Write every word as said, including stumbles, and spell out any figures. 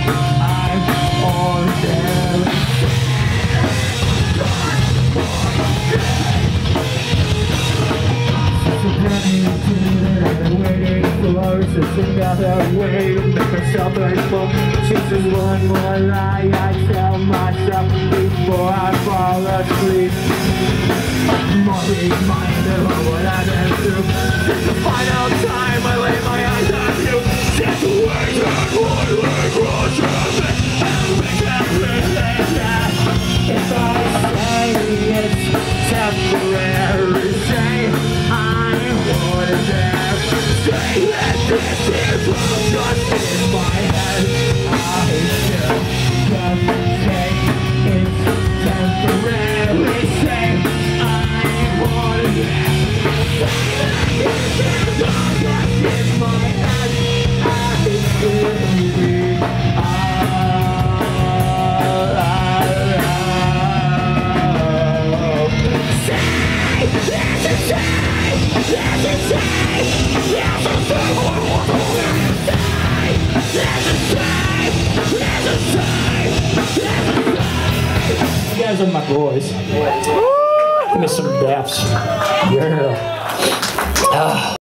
I'm ordinary. I've been waiting for just another way to make myself grateful. Just as one more lie I tell myself before I fall asleep. More reminder of what I've been through. Since the final time I lay my eyes on you. Since the way that one leg crushes me and makes everything that if I say it's temporary, say I'm ordinary, say that this is all just in my head. I still just say it's temporary, say I'm ordinary, say that this is all just in my head. I still believe you guys are my boys. Give me some daps. Yeah. Ah.